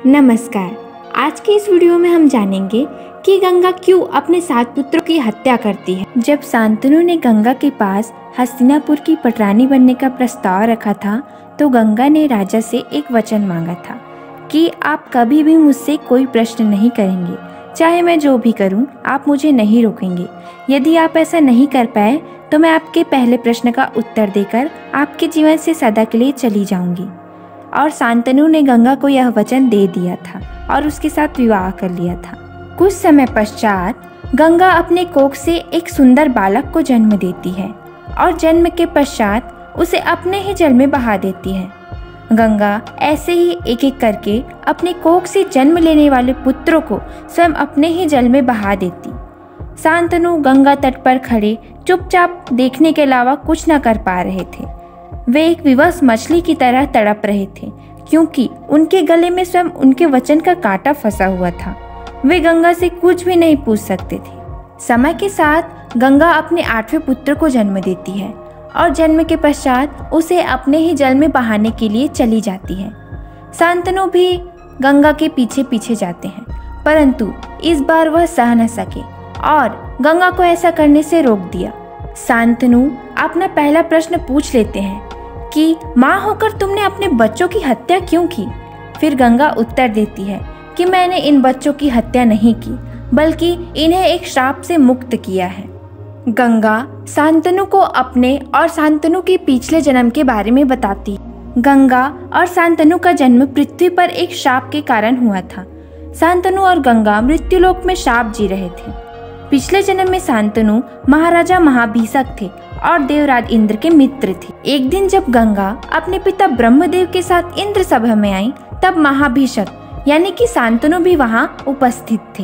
नमस्कार। आज की इस वीडियो में हम जानेंगे कि गंगा क्यों अपने 7 पुत्रों की हत्या करती है। जब शांतनु ने गंगा के पास हस्तिनापुर की पटरानी बनने का प्रस्ताव रखा था तो गंगा ने राजा से एक वचन मांगा था कि आप कभी भी मुझसे कोई प्रश्न नहीं करेंगे, चाहे मैं जो भी करूं, आप मुझे नहीं रोकेंगे। यदि आप ऐसा नहीं कर पाए तो मैं आपके पहले प्रश्न का उत्तर देकर आपके जीवन से सदा के लिए चली जाऊंगी। और शांतनु ने गंगा को यह वचन दे दिया था और उसके साथ विवाह कर लिया था। कुछ समय पश्चात गंगा अपने कोख से एक सुंदर बालक को जन्म देती है और जन्म के पश्चात उसे अपने ही जल में बहा देती है। गंगा ऐसे ही एक एक करके अपने कोख से जन्म लेने वाले पुत्रों को स्वयं अपने ही जल में बहा देती। शांतनु गंगा तट पर खड़े चुपचाप देखने के अलावा कुछ न कर पा रहे थे। वे एक विवश मछली की तरह तड़प रहे थे क्योंकि उनके गले में स्वयं उनके वचन का कांटा फंसा हुआ था। वे गंगा से कुछ भी नहीं पूछ सकते थे। समय के साथ गंगा अपने 8वें पुत्र को जन्म देती है और जन्म के पश्चात उसे अपने ही जल में बहाने के लिए चली जाती है। शांतनु भी गंगा के पीछे पीछे जाते हैं, परंतु इस बार वह सह न सके और गंगा को ऐसा करने से रोक दिया। शांतनु अपना पहला प्रश्न पूछ लेते हैं कि माँ होकर तुमने अपने बच्चों की हत्या क्यों की? फिर गंगा उत्तर देती है कि मैंने इन बच्चों की हत्या नहीं की, बल्कि इन्हें एक श्राप से मुक्त किया है। गंगा शांतनु को अपने और शांतनु के पिछले जन्म के बारे में बताती है। गंगा और शांतनु का जन्म पृथ्वी पर एक श्राप के कारण हुआ था। शांतनु और गंगा मृत्युलोक में श्राप जी रहे थे। पिछले जन्म में शांतनु महाराजा महाभिषक थे और देवराज इंद्र के मित्र थे। एक दिन जब गंगा अपने पिता ब्रह्मदेव के साथ इंद्र सभा में आई, तब महाभिषक यानी कि शांतनु भी वहां उपस्थित थे।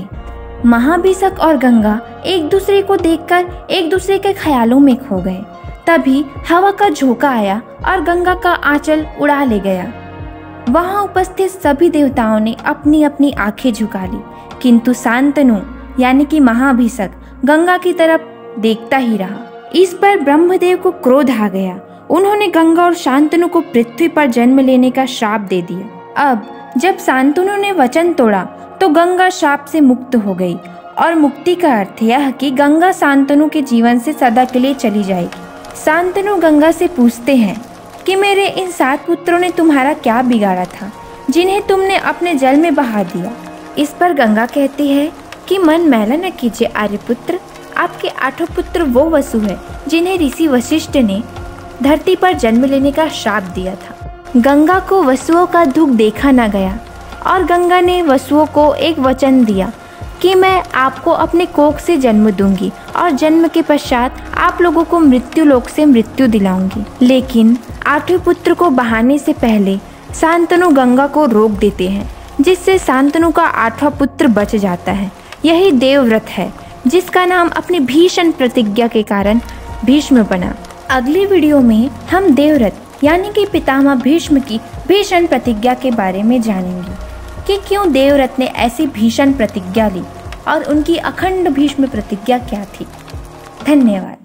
महाभिषक और गंगा एक दूसरे को देखकर एक दूसरे के ख्यालों में खो गए। तभी हवा का झोंका आया और गंगा का आंचल उड़ा ले गया। वहां उपस्थित सभी देवताओं ने अपनी अपनी आंखें झुका ली, किंतु शांतनु यानी कि महाभिषक गंगा की तरफ देखता ही रहा। इस पर ब्रह्मदेव को क्रोध आ गया। उन्होंने गंगा और शांतनु को पृथ्वी पर जन्म लेने का श्राप दे दिया। अब जब शांतनु ने वचन तोड़ा तो गंगा श्राप से मुक्त हो गई और मुक्ति का अर्थ यह कि गंगा शांतनु के जीवन से सदा के लिए चली जाएगी। शांतनु गंगा से पूछते हैं कि मेरे इन 7 पुत्रों ने तुम्हारा क्या बिगाड़ा था जिन्हें तुमने अपने जल में बहा दिया? इस पर गंगा कहती है कि मन मैला न कीजिए आर्यपुत्र, आपके 8 पुत्र वो वसु है जिन्हें ऋषि वशिष्ठ ने धरती पर जन्म लेने का श्राप दिया था। गंगा को वसुओं का दुख देखा न गया और गंगा ने वसुओं को एक वचन दिया कि मैं आपको अपने कोख से जन्म दूंगी और जन्म के पश्चात आप लोगों को मृत्यु लोक से मृत्यु दिलाऊंगी। लेकिन 8वें पुत्र को बहाने से पहले शांतनु गंगा को रोक देते हैं, जिससे शांतनु का 8वां पुत्र बच जाता है। यही देवव्रत है जिसका नाम अपनी भीषण प्रतिज्ञा के कारण भीष्म बना। अगली वीडियो में हम देवव्रत यानी कि पितामह भीष्म की भीषण प्रतिज्ञा के बारे में जानेंगे कि क्यों देवव्रत ने ऐसी भीषण प्रतिज्ञा ली और उनकी अखंड भीष्म प्रतिज्ञा क्या थी। धन्यवाद।